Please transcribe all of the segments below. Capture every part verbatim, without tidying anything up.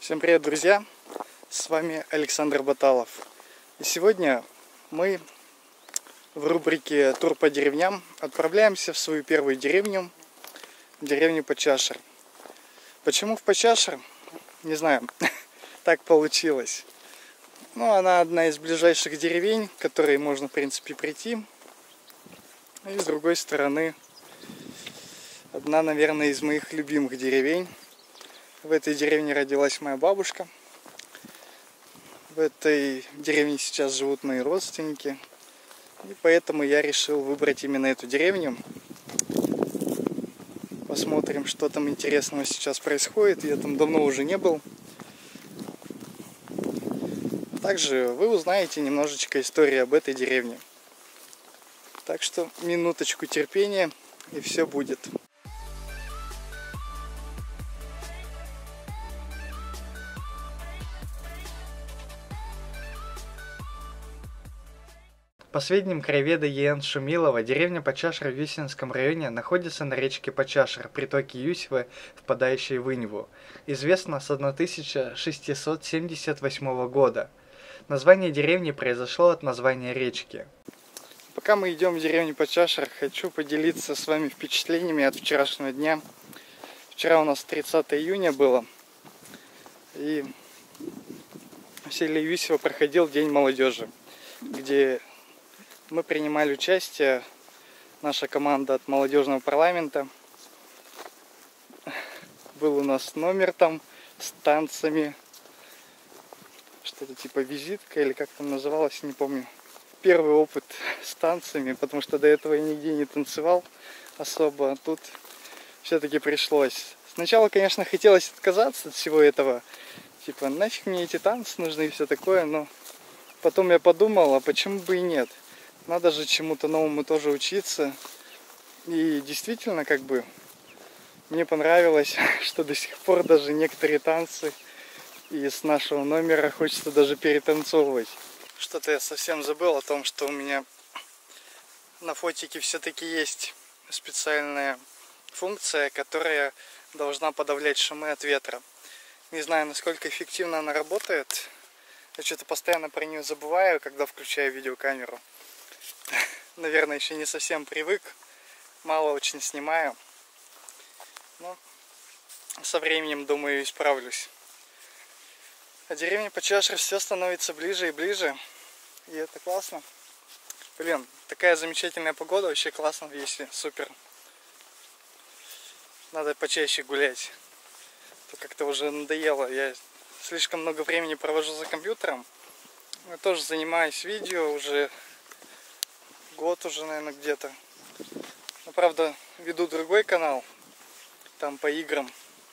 Всем привет, друзья! С вами Александр Баталов. И сегодня мы в рубрике «Тур по деревням» отправляемся в свою первую деревню, деревню Почашер. Почему в Почашер? Не знаю, так получилось. Но она одна из ближайших деревень, к которой можно, в принципе, прийти. И с другой стороны, одна, наверное, из моих любимых деревень. В этой деревне родилась моя бабушка. В этой деревне сейчас живут мои родственники. И поэтому я решил выбрать именно эту деревню. Посмотрим, что там интересного сейчас происходит. Я там давно уже не был. Также вы узнаете немножечко истории об этой деревне. Так что минуточку терпения, и все будет. По сведениям краеведа Е Н Шумилова, деревня Почашер в Висинском районе находится на речке Почашер, притоке Юсьвы, впадающей в Иньву. Известна с тысяча шестьсот семьдесят восьмого года. Название деревни произошло от названия речки. Пока мы идем в деревню Почашер, хочу поделиться с вами впечатлениями от вчерашнего дня. Вчера у нас тридцатое июня было, и в селе Юсьва проходил День молодежи, где мы принимали участие, наша команда от молодежного парламента. Был у нас номер там с танцами, что-то типа визитка или как там называлось, не помню. Первый опыт с танцами, потому что до этого я нигде не танцевал особо. Тут все-таки пришлось. Сначала, конечно, хотелось отказаться от всего этого. Типа, нафиг мне эти танцы нужны и все такое, но потом я подумал, а почему бы и нет? Надо же чему-то новому тоже учиться. И действительно, как бы, мне понравилось, что до сих пор даже некоторые танцы из нашего номера хочется даже перетанцовывать. Что-то я совсем забыл о том, что у меня на фотике все-таки есть специальная функция, которая должна подавлять шумы от ветра. Не знаю, насколько эффективно она работает. Я что-то постоянно про нее забываю, когда включаю видеокамеру. Наверное, еще не совсем привык. Мало очень снимаю. Но со временем, думаю, исправлюсь. А деревня Почашер все становится ближе и ближе. И это классно. Блин, такая замечательная погода. Вообще классно в Весе. Супер. Надо почаще гулять. То как-то уже надоело. Я слишком много времени провожу за компьютером. Я тоже занимаюсь видео уже год уже, наверное, где-то. Но, правда, веду другой канал. Там по играм.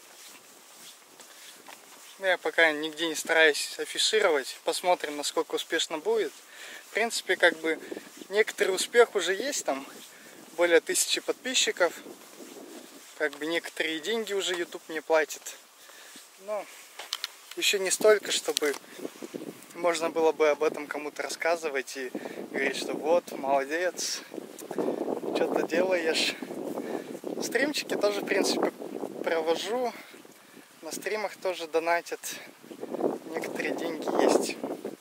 Я пока нигде не стараюсь афишировать. Посмотрим, насколько успешно будет. В принципе, как бы некоторый успех уже есть там. Более тысячи подписчиков. Как бы некоторые деньги уже YouTube мне платит. Но еще не столько, чтобы можно было бы об этом кому-то рассказывать и говорить, что вот, молодец, что-то делаешь. Стримчики тоже, в принципе, провожу. На стримах тоже донатят. Некоторые деньги есть.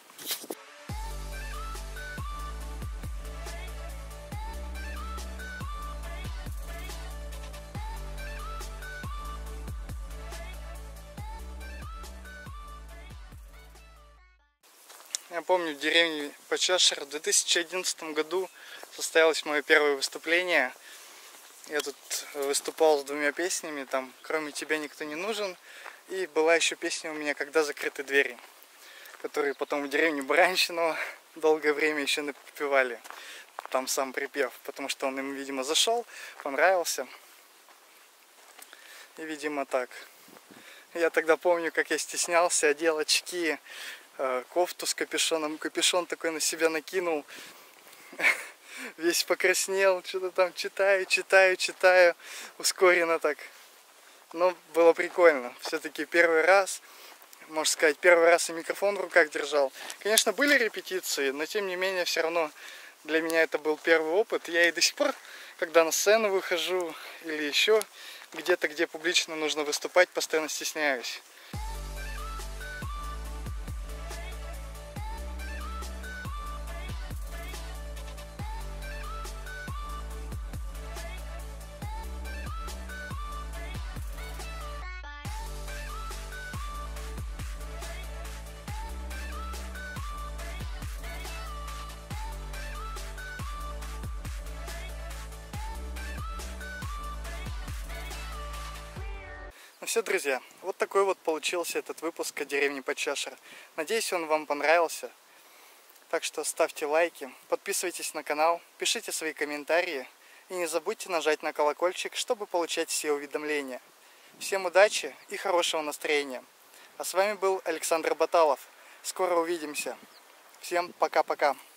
Я помню, в деревне Почашер в две тысячи одиннадцатом году состоялось мое первое выступление. Я тут выступал с двумя песнями, там «Кроме тебя никто не нужен». И была еще песня у меня «Когда закрыты двери», которые потом в деревне Баранщино долгое время еще напевали. Там сам припев, потому что он им, видимо, зашел, понравился. И, видимо, так. Я тогда помню, как я стеснялся, одел очки, кофту с капюшоном, капюшон такой на себя накинул, весь покраснел, что-то там читаю, читаю, читаю, ускоренно так. Но было прикольно, все-таки первый раз, можно сказать, первый раз и микрофон в руках держал. Конечно, были репетиции, но тем не менее, все равно для меня это был первый опыт. Я и до сих пор, когда на сцену выхожу или еще где-то, где публично нужно выступать, постоянно стесняюсь. Ну все, друзья, вот такой вот получился этот выпуск о деревне Подчашер. Надеюсь, он вам понравился. Так что ставьте лайки, подписывайтесь на канал, пишите свои комментарии и не забудьте нажать на колокольчик, чтобы получать все уведомления. Всем удачи и хорошего настроения. А с вами был Александр Баталов. Скоро увидимся. Всем пока-пока.